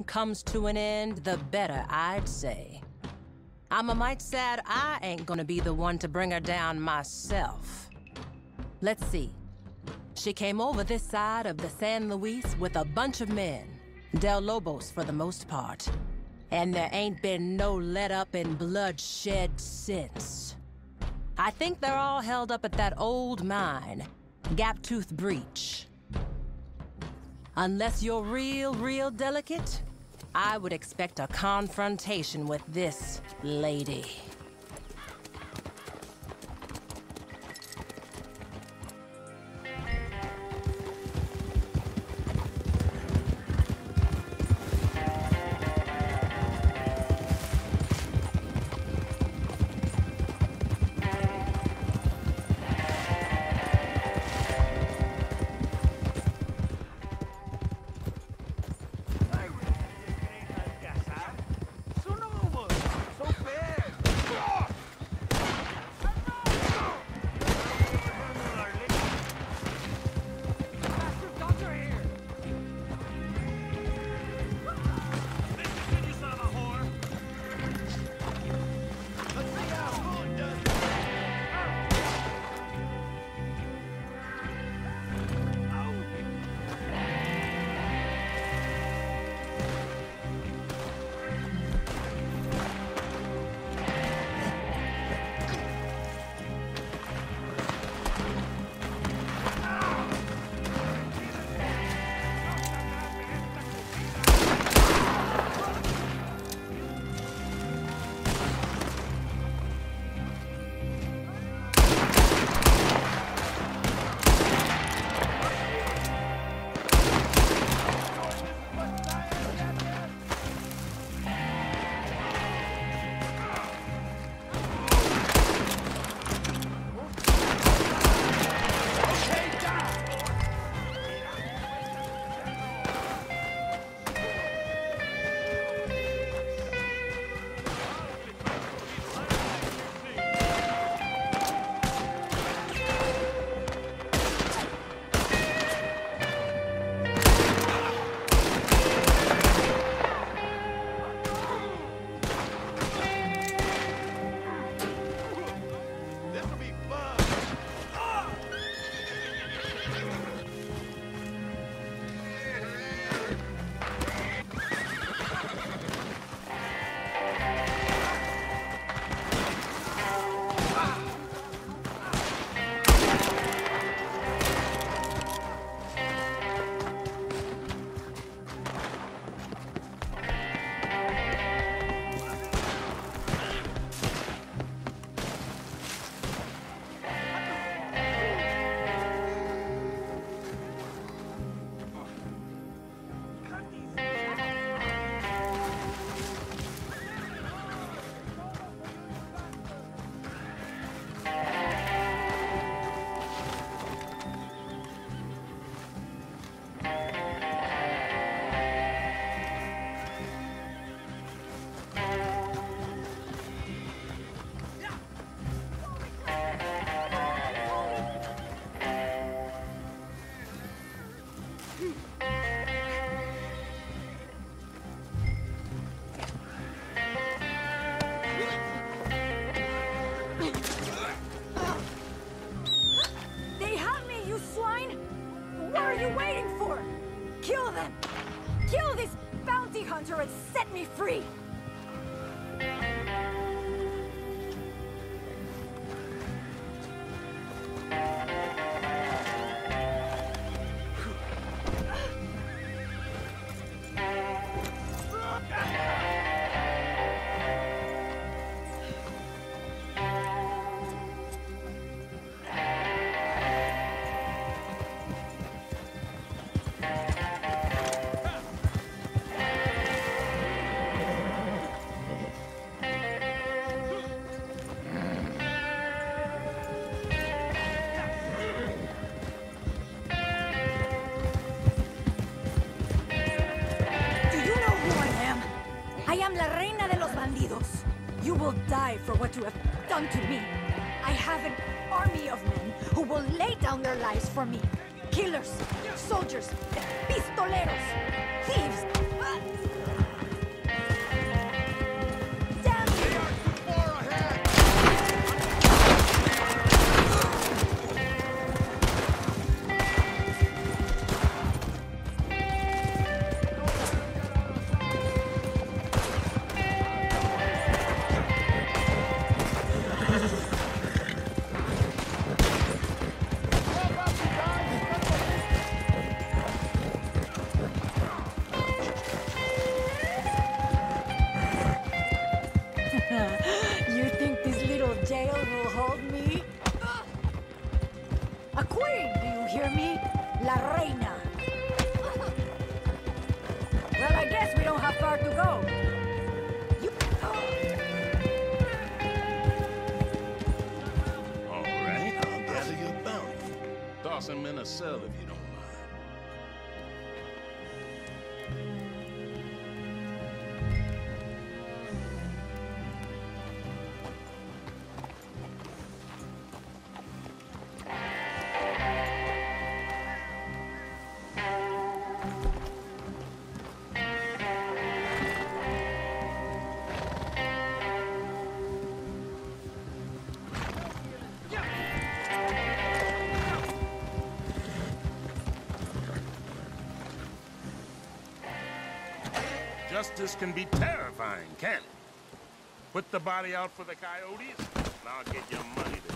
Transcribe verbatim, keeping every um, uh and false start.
comes to an end, the better, I'd say. I'm a mite sad I ain't gonna be the one to bring her down myself. Let's see. She came over this side of the San Luis with a bunch of men. Del Lobos for the most part. And there ain't been no let-up in bloodshed since. I think they're all held up at that old mine, Gaptooth Breach. Unless you're real, real delicate, I would expect a confrontation with this lady. And set me free! You will die for what you have done to me. I have an army of men who will lay down their lives for me. Killers, soldiers, pistoleros, thieves. a cell if you don't mind. Justice can be terrifying, can't it? Put the body out for the coyotes, and I'll get your money to